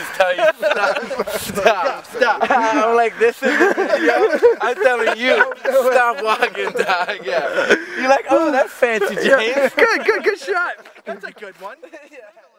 just tell you, stop. I'm like this in the video. I'm telling you, stop walking, dog. Yeah. You're like, oh, that's fancy, James. Good shot. That's a good one. Yeah.